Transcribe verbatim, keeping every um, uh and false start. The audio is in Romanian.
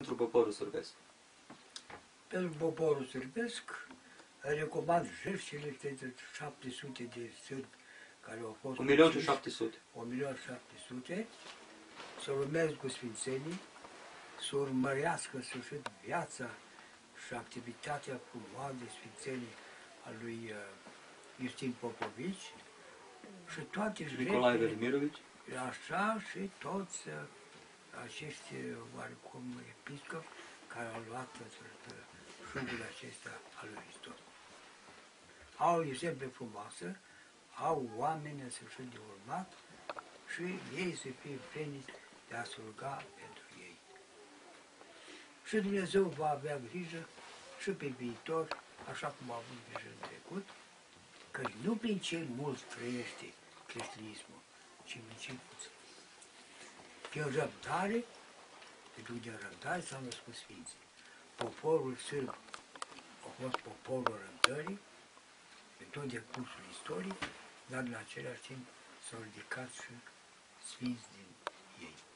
pentru poporul sârbesc? Pentru poporul sârbesc, recomand jertfele de șapte sute de sârbi care au fost... un milion și șapte sute. un milion și șapte sute, să urmeze cu sfințenii, să urmărească în sfârșit viața și activitatea frumoasă de sfințenii a lui Iustin Popovici și toate Nicolae jertfele, Velimirovici. așa și toți acești oarecum episcopi care au luat șugul acesta al lui Hristos. Au exemple frumoase, au oameni în sfârșit de urmat și ei să fie veniți de a se ruga pentru ei. Și Dumnezeu va avea grijă și pe viitor, așa cum a avut grijă în trecut, că nu prin cei mulți trăiește creștinismul, ci prin cei puțini. Prin răbdare, pentru că din răbdare s-au născut Sfinții. Poporul sârb a fost poporul răbdării, pe tot decursul istoriei, dar în același timp s-au ridicat și Sfinți din ei.